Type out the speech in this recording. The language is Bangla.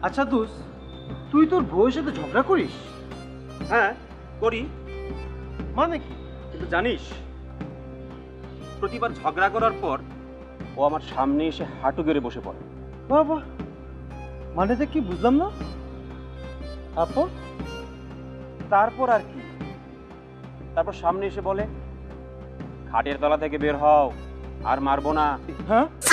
আচ্ছা দোষ, তুই তোর বউয়ের সাথে ঝগড়া করিস? হ্যাঁ করি, মানে কি? কিন্তু জানিস প্রতিবার ঝগড়া করার পর ও আমার সামনে এসে হাঁটু গেড়ে বসে পড়ে। বাবা, মানেটা কি বুঝলাম না। তারপর? তারপর আর কি, তারপর সামনে এসে বলে, খাটের তলা থেকে বের হও, আর মারবো না। হ্যাঁ